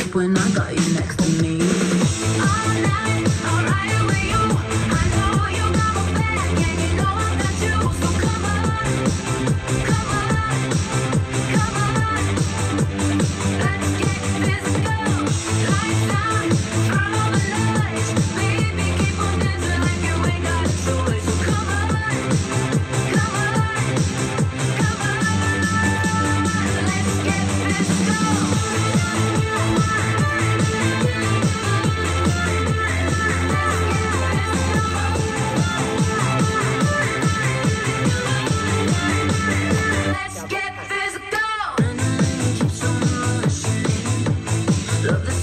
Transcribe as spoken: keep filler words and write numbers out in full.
up when I got you next to me. All night, alright with you. I know you got my back, and you know I got you. So come on, come on, come on. Let's get physical. Lights out, turn on the lights. Baby, keep on dancing like you ain't got a choice. So come on, come on, come on. Let's get physical. Let's get physical. Love the